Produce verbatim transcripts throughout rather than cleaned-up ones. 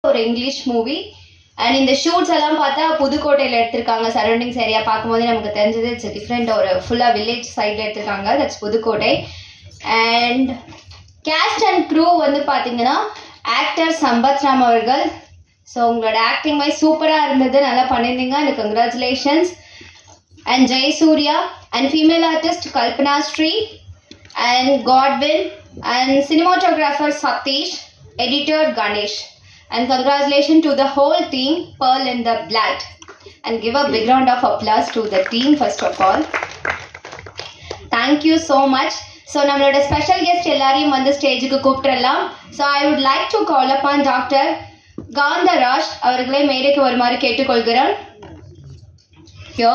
ஒரு English movie. And இந்த shoots எல்லாம் பார்த்தா புதுக்கோட்டையில் எடுத்திருக்காங்க. சரௌண்டிங்ஸ் ஏரியா பார்க்கும்போது நமக்கு தெரிஞ்சது இட்ஸ் டிஃப்ரெண்ட், ஒரு ஃபுல்லாக வில்லேஜ் சைடில் எடுத்திருக்காங்க. That's Pudukkottai. And cast and crew வந்து பார்த்தீங்கன்னா ஆக்டர் சம்பத்ராம் அவர்கள். ஸோ உங்களோட ஆக்டிங் வைஸ் சூப்பராக இருந்தது, நல்லா பண்ணியிருந்தீங்க, and congratulations. And Jayasurya and female artist Kalpana Sri and Godwin and cinematographer Sathish, editor Ganesh. And congratulations to the whole team, Pearl in the Blood. And give a big round of applause to the team first of all. Thank you so much. So nammaloda special guest ellariyum vandu stage ku kooptralam. So I would like to call upon Doctor Gandharaj avargale meedekku varumari kettukolgiran. Yo.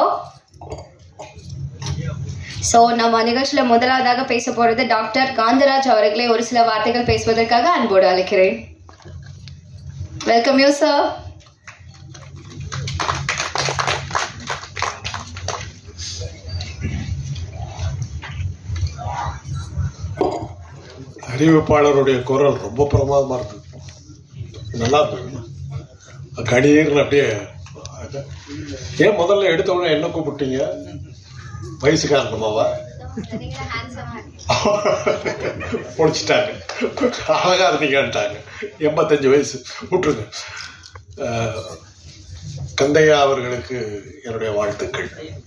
So நம்ம நிகழ்ச்சியில் முதலாவதாக பேச போகிறது doctor Kantharaj அவர்களை ஒரு சில வார்த்தைகள் பேசுவதற்காக அன்போடு அழைக்கிறேன். Welcome you sir. அறிவிப்பாளருடைய குரல் ரொம்ப பிரமாதமாக இருந்தது, நல்லா இருந்தது. கடிதங்கள் அப்படியே ஏன் முதல்ல எடுத்தவொடனே என்ன கூப்பிட்டீங்க? வயசு காரணமாவா? முடிச்சுட்டாங்க, அழகா இருந்தீங்கன்ட்டாங்க. எண்பத்தஞ்சு வயசு விட்டுருங்க. கந்தையா அவர்களுக்கு என்னுடைய வாழ்த்துக்கள்.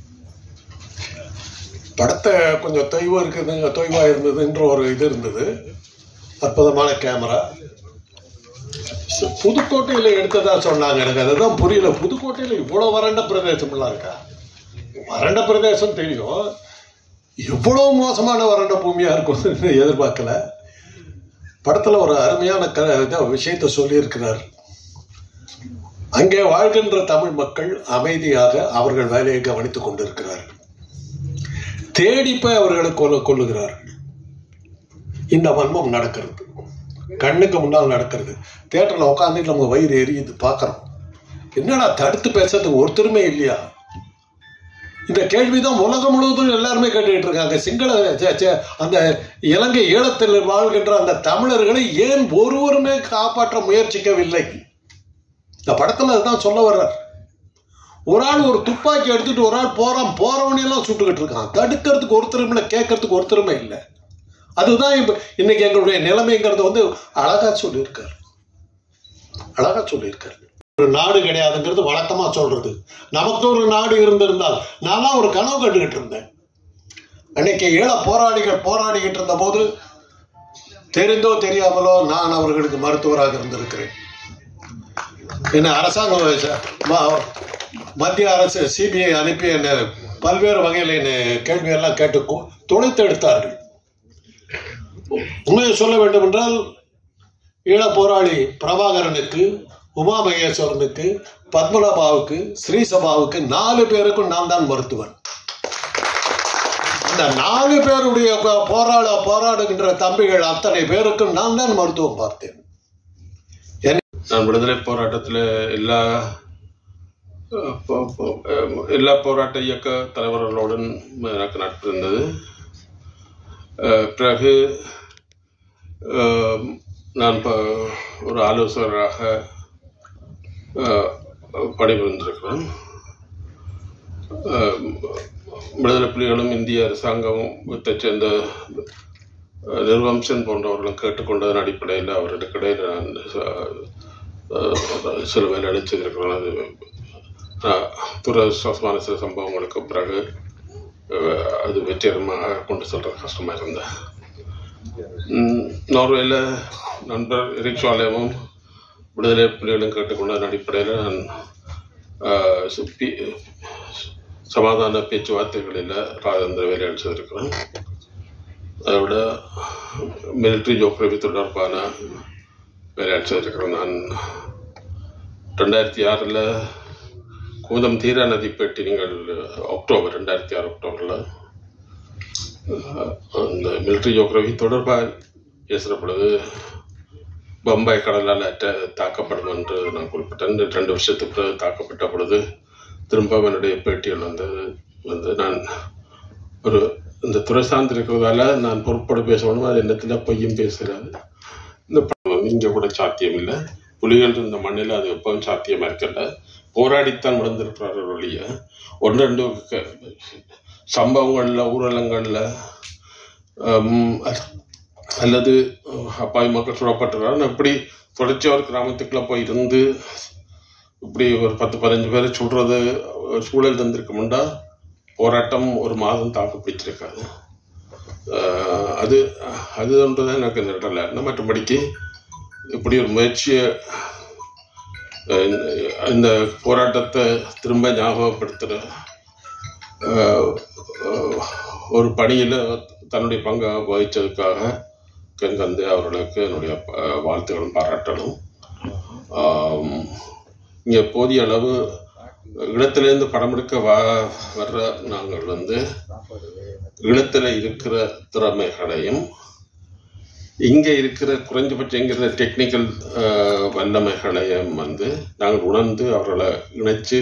படத்தை கொஞ்சம் தொய்வா இருக்குதுங்க, தொய்வா இருந்ததுன்ற ஒரு இது இருந்தது. அற்புதமான கேமரா. புதுக்கோட்டையில எடுத்ததா சொன்னாங்க, எனக்கு அதுதான் புரியல. புதுக்கோட்டையில இவ்வளவு வறண்ட பிரதேசம்லாம் இருக்கா? வறண்ட பிரதேசம் தெரியும், எவ்வளவு மோசமான வறண்ட பூமியா இருக்கும் எதிர்பார்க்கல. படத்துல ஒரு அருமையான க விஷயத்தை சொல்லி இருக்கிறார். அங்கே வாழ்கின்ற தமிழ் மக்கள் அமைதியாக அவர்கள் வேலையை கவனித்துக் கொண்டிருக்கிறார்கள். தேடிப்ப அவர்களை கொல்ல கொள்ளுகிறார்கள். இந்த வன்மம் நடக்கிறது, கண்ணுக்கு முன்னால் நடக்கிறது. தியேட்டர்ல உட்காந்து நம்ம வயிறு எரியுது, பார்க்கறோம். என்னடா தடுத்து பேசுறதுக்கு ஒருத்தருமே இல்லையா? இந்த கேள்விதான் உலகம் முழுவதும் எல்லாருமே கேட்டுக்கிட்டு இருக்காங்க. சிங்கள அந்த இலங்கை ஈழத்தில் வாழ்கின்ற அந்த தமிழர்களை ஏன் ஒருவருமே காப்பாற்ற முயற்சிக்கவில்லை? இந்த படத்துல அதுதான் சொல்ல வர்றார். ஒரு ஆள் ஒரு துப்பாக்கி எடுத்துட்டு ஒரு ஆள் போறான், போறவனையெல்லாம் சுட்டுக்கிட்டு இருக்கான். தடுக்கிறதுக்கு ஒருத்தரும் இல்லை, கேட்கறதுக்கு ஒருத்தருமே இல்லை. அதுதான் இப்ப இன்னைக்கு எங்களுடைய நிலைமைங்கிறத வந்து அழகா சொல்லியிருக்காரு, அழகா சொல்லியிருக்காரு. ஒரு நாடு கிடையாதுங்கிறது வழக்கமா சொல்றது. நமக்கு ஒரு நாடு இருந்திருந்தால், நான் ஒரு கனவு கண்டுகிட்டு இருந்தேன். அன்னைக்கு ஈழ போராளிகள் போராடிக்கிட்டு இருந்த போது தெரிந்தோ தெரியாமலோ நான் அவர்களுக்கு மருத்துவராக இருந்திருக்கிறேன். என்ன அரசாங்கம் மத்திய அரசு சிபிஐ அனுப்பி என்ன பல்வேறு வகையில் என்ன கேள்வி எல்லாம் கேட்டு துளைத்து எடுத்தார்கள். உண்மையை சொல்ல வேண்டும் என்றால், ஈழ போராளி பிரபாகரனுக்கு, உமா மகேஸ்வரனுக்கு, பத்மநாபாவுக்கு, ஸ்ரீசபாவுக்கு நாலு பேருக்கும் நான் தான் மருத்துவன். அந்த நாலு பேருடைய போராட போராடுகின்ற தம்பிகள் அத்தனை பேருக்கும் நான் தான் மருத்துவம் பார்த்தேன். நான் விடுதலை போராட்டத்தில் எல்லா எல்லா போராட்ட இயக்க தலைவர்களுடன் எனக்கு நட்பு இருந்தது. பிறகு நான் ஒரு ஆலோசகராக பணிபுரிந்திருக்கிறேன். விடுதலை புலிகளும் இந்திய அரசாங்கத்தை சேர்ந்த நிர்வம்சன் போன்றவர்களும் கேட்டுக்கொண்டதன் அடிப்படையில் அவர்களுக்கிடையில் நான் சில வேலை அழைச்சிருக்கிறேன். அது துரதிருஷ்டவசமான சில சம்பவங்களுக்கு பிறகு அது வெற்றிகரமாக கொண்டு செல்றது கஷ்டமாக இருந்தேன். நார்வேல நண்பர் எரிக்ஷாலேயும் விடுதலை புலிகளும் கேட்டுக்கொண்டதன் அடிப்படையில் நான் சமாதான பேச்சுவார்த்தைகளில் ராஜேந்திர வேலை அளிச்சிருக்கிறேன். அதை விட மிலிட்ரி ஜோக்ரவி தொடர்பான வேலை அளிச்சிருக்கிறேன். நான் ரெண்டாயிரத்தி ஆறில் கூதம் தீரா நதி பேட்டி நீங்கள் அக்டோபர் ரெண்டாயிரத்தி ஆறு அக்டோபரில் அந்த மிலிட்ரி ஜோக்ரவி தொடர்பாக பேசுகிற பொழுது பம்பாய் கடலால் அட்ட தாக்கப்படும் என்று நான் குறிப்பிட்டேன். ரெண்டு வருஷத்துக்கு பிறகு தாக்கப்பட்ட பொழுது திரும்ப என்னுடைய பேட்டிகள் வந்து வந்து நான் ஒரு இந்த துறை சார்ந்து இருக்கிறதால நான் பொறுப்போடு பேசணும். அது என்னத்தில் பொய்யும் பேசுகிறாரு. இந்த படம் இங்கே கூட சாத்தியம் இல்லை. புலிகள் இந்த மண்ணில் அது எப்பவும் சாத்தியமாக இருக்கல. போராடித்தான் விழுந்திருக்கிறார்கள் ஒழிய ஒன்று ரெண்டு சம்பவங்களில் ஊரலங்களில் அல்லது அப்பாவி மக்கள் சுடப்பட்டுறாங்க. இப்படி தொடர்ச்சியாக ஒரு கிராமத்துக்குள்ளே போய் இருந்து இப்படி ஒரு பத்து பதினஞ்சு பேரை சுடுறது சூழல் தந்திருக்கும்டா போராட்டம் ஒரு மாதம் தாக்கு பிடிச்சிருக்காது. அது அது ஒன்று தான் எனக்கு நிரட்டலை. மற்றபடிக்கு இப்படி ஒரு முயற்சியை இந்த போராட்டத்தை திரும்ப ஞாபகப்படுத்துகிற ஒரு பணியில் தன்னுடைய பங்கை வகித்ததுக்காக கண்கந்து அவர்களுக்கு என்னுடைய வாழ்த்துக்களும் பாராட்டணும். இங்கே போதிய அளவு இடத்துலேருந்து படம் எடுக்க வ வர்ற நாங்கள் வந்து இடத்துல இருக்கிற திறமைகளையும் இங்கே இருக்கிற குறைஞ்சபட்சங்கிற டெக்னிக்கல் வல்லமைகளையும் வந்து நாங்கள் உணர்ந்து அவர்களை இணைச்சு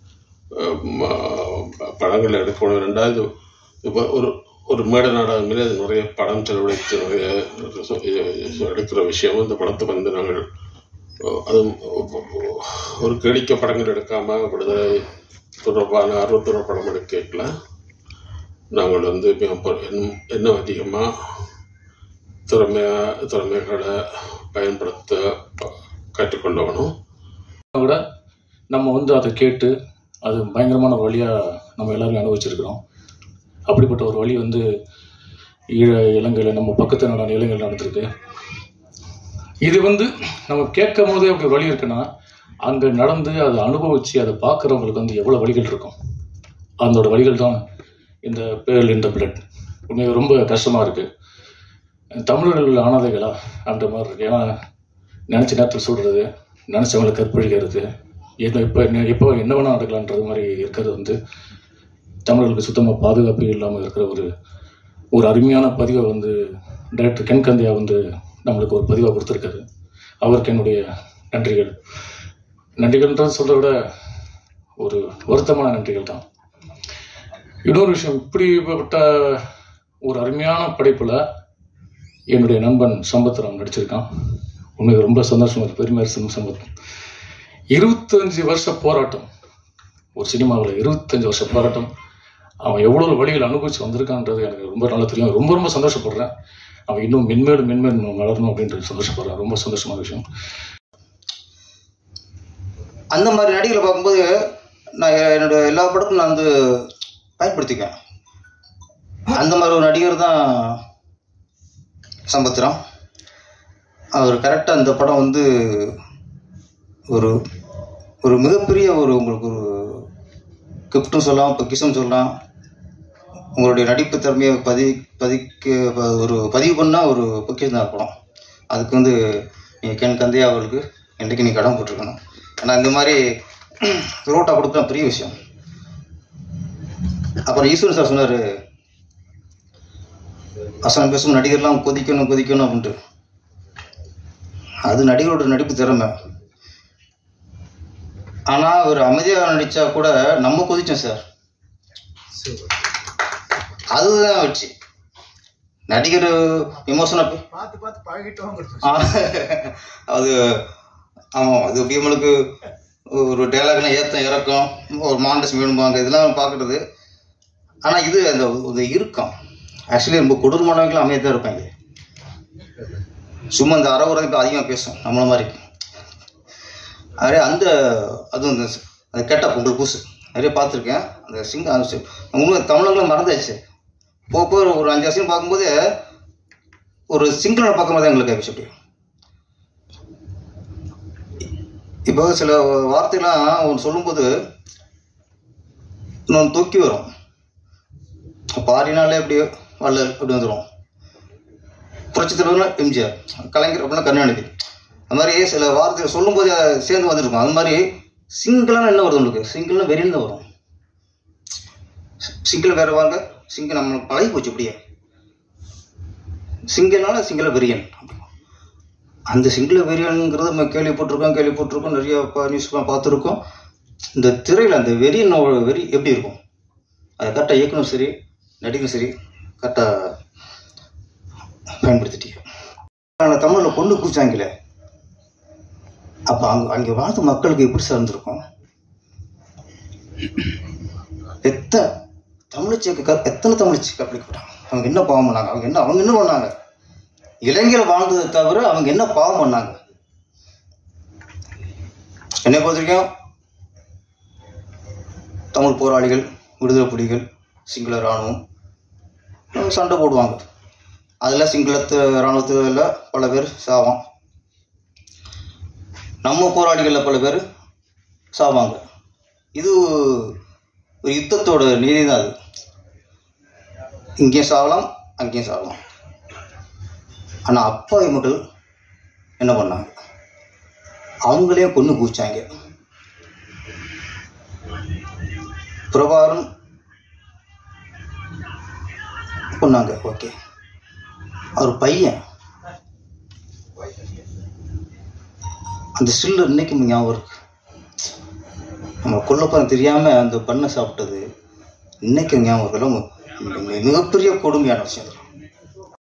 படங்கள் எடுக்கணும். ரெண்டாவது இப்போ ஒரு ஒரு மேட நாடகமே அது நிறைய படம் செலவழித்து நிறைய எடுக்கிற விஷயம். இந்த படத்தை வந்து நாங்கள் அது ஒரு கேளிக்கை படங்கள் எடுக்காமல் விடுதலை தொடர்பான ஆர்வத்தோட படம் எடுக்கல. நாங்கள் வந்து மிக இன்னும் அதிகமாக திறமையா திறமைகளை பயன்படுத்த கற்றுக்கொள்ளணும். விட நம்ம வந்து அதை கேட்டு அது பயங்கரமான ஒரு வழியாக நம்ம எல்லாருமே அனுபவிச்சிருக்கிறோம். அப்படிப்பட்ட ஒரு வழி வந்து ஈழ இலங்கையில் நம்ம பக்கத்து நாடான இலங்கையில் நடந்திருக்கு. இது வந்து நம்ம கேட்கும் போதே அப்படி வழி இருக்குன்னா அங்கே நடந்து அதை அனுபவித்து அதை பார்க்குறவங்களுக்கு வந்து எவ்வளோ வழிகள் இருக்கும். அதோட வழிகள் தான் இந்த பேர்ல் இந்த பிளட். உண்மையாக ரொம்ப கஷ்டமாக இருக்குது. தமிழர்கள் ஆனதைகளா அந்த மாதிரி இருக்குது. ஏன்னா நினச்ச நேரத்தில் சொல்கிறது, நினச்சவங்களை கற்பழிக்கிறது, என்ன இப்போ என்ன எப்போ என்ன வேணால் நடக்கலான்றது மாதிரி இருக்கிறது வந்து தமிழர்களுக்கு சுத்தமாக பாதுகாப்பு இல்லாமல் இருக்கிற ஒரு ஒரு அருமையான பதிவை வந்து டைரக்டர் கென்கந்தையா வந்து நம்மளுக்கு ஒரு பதிவாக கொடுத்துருக்காரு. அவருக்கு என்னுடைய நன்றிகள். நன்றிகள்ன்றது சொல்கிறத விட ஒரு வருத்தமான நன்றிகள் தான். இன்னொரு விஷயம், இப்படிப்பட்ட ஒரு அருமையான படைப்பில் என்னுடைய நண்பன் சம்பத்ராம் நடிச்சிருக்கான். உண்மைக்கு ரொம்ப சந்தோஷமாக இருக்குது. பெருமையாக சம்பத் இருபத்தஞ்சி வருஷ போராட்டம், ஒரு சினிமாவில் இருபத்தஞ்சி வருஷ போராட்டம், அவன் எவ்வளோ வழிகள் அனுபவிச்சு வந்திருக்கான்றது எனக்கு ரொம்ப நல்லா தெரியும். ரொம்ப ரொம்ப சந்தோஷப்படுறேன். அவன் இன்னும் மென்மேலும் மென்மேலும் வளரணும் அப்படின்றது சந்தோஷப்படுறேன். ரொம்ப சந்தோஷமான விஷயம். அந்த மாதிரி நடிகளை பார்க்கும்போது நான் என்னோட எல்லா படத்தும் நான் வந்து பயன்படுத்திக்கேன். அந்த மாதிரி ஒரு நடிகர் தான் சம்பத்ராம். அவர் கரெக்டாக அந்த படம் வந்து ஒரு ஒரு மிகப்பெரிய ஒரு உங்களுக்கு ஒரு கிஃப்ட்டும் சொல்லலாம், பொக்கிஷம் சொல்லலாம். உங்களுடைய நடிப்பு திறமையை பதி பதிக்க ஒரு பதிவு பண்ணால் ஒரு பொக்கிஷம் தான் இருக்கணும். அதுக்கு வந்து நீங்கள் கென் கந்தையா அவர்களுக்கு என்றைக்கு நீ கடன் போட்டிருக்கணும். ஏன்னா இந்த மாதிரி ரோட்டா கொடுத்தா பெரிய விஷயம். அப்புறம் ஈஸ்வரன் சார் சொன்னார், வசனம் பேசும் நடிகர்லாம் கொதிக்கணும் கொதிக்கணும் அப்படின்ட்டு. அது நடிகரோட நடிப்பு திறமை. ஆனால் ஒரு அமைதியாக நடித்தா கூட நம்ம கொதிச்சோம் சார். அதுதான் வச்சு நடிகர் எமோஷனாக பார்த்து பார்த்து பழகிட்டோம். அது ஆமாம், அது அப்படி நம்மளுக்கு ஒரு டைலாக்லாம் ஏற்றம் இறக்கம், ஒரு மாண்டஸ் வேணும்பாங்க, இதெல்லாம் பார்க்குறது. ஆனால் இது அந்த ஒரு இறுக்கம் ஆக்சுவலி ரொம்ப கொடூரமானவங்களும் அமைதியாக இருப்பாங்க. சும்மா இந்த அரை உரை அதிகமாக பேசும் நம்மள மாதிரி. நிறைய அந்த அதுவும் அந்த அந்த கெட்டப் உங்களுக்கு புதுசு நிறைய பார்த்துருக்கேன். அந்த சிங்க உண்மை தமிழங்களும் மறந்தாச்சு. போக போக ஒரு அஞ்சு வருஷம் பார்க்கும்போது ஒரு சிங்களோட பக்கமாக தான் எங்களுக்கு ஆகிடுச்சு. அப்படி இப்போ சில வார்த்தைலாம் ஒன்று சொல்லும்போது இன்னொன்று தூக்கி வரும். பாரினாலே அப்படியே வள்ளல் அப்படி வந்துடும். புரட்சி தலைவர்னா எம்ஜிஆர், கலைஞர் அப்படின்னா கருணாநிதி. அது மாதிரி சில வார்த்தைகள் சொல்லும்போது சேர்ந்து வந்துருக்கும். அது மாதிரி சிங்கிளான என்ன வருது உங்களுக்கு? சிங்கிள்னா வெறியில் தான் வரும். சிங்கிள் வேற வாங்க, சிங்கிள் நம்மளுக்கு பழகி போச்சு. அப்படியே சிங்கிள்னால சிங்கள வெறியன். அந்த சிங்கள வெறியனுங்கிறது நம்ம கேள்விப்பட்டிருக்கோம் கேள்விப்பட்டிருக்கோம் நிறைய நியூஸ்லாம் பார்த்துருக்கோம். இந்த திரையில் அந்த வெறியனோட வெறி எப்படி இருக்கும்? அதை கரெக்டாக இயக்கணும் சரி, நடிகரும் சரி கரெக்டாக பயன்படுத்திட்டீங்க. தமிழில் பொண்ணு குடிச்சாங்களே, அப்போ அங்கே அங்கே வாழ்ந்த மக்களுக்கு எப்படி சார் இருந்திருக்கும்? எத்தனை தமிழ்ச்சி எத்தனை தமிழ்ச்சி கப்பலிக்கப்பட்டாங்க? அவங்க என்ன பாவம் பண்ணாங்க? அவங்க என்ன அவங்க என்ன பண்ணாங்க? இளைஞர் வாழ்ந்ததை தவிர அவங்க என்ன பாவம் பண்ணாங்க? என்னை பொறுத்த வரைக்கும் தமிழ் போராளிகள், விடுதலை புலிகள், சிங்கள இராணுவம் சண்டை போடுவாங்க. அதில் சிங்களத்து இராணுவத்தில் பல பேர் சாவான், நம்ம போராளிகளில் பல பேர் சாவாங்க. இது ஒரு யுத்தத்தோட நீதி தான். அது இங்கேயும் சாகலாம், அங்கேயும் சாகலாம். ஆனால் அப்பாவி மக்கள் என்ன பண்ணாங்க? அவங்களே கொன்று குவிச்சாங்க. பிரபாரம் கொன்னாங்க. ஓகே, அவர் பையன் அந்த ஸ்டில் இன்னைக்கு ஞாபகம் இருக்கு. நம்ம கொல்லப்பறம் தெரியாம அந்த பண்ணை சாப்பிட்டது இன்னைக்கு ஞாபகம் இருக்கு. மிகப்பெரிய கொடுமையான விஷயம்.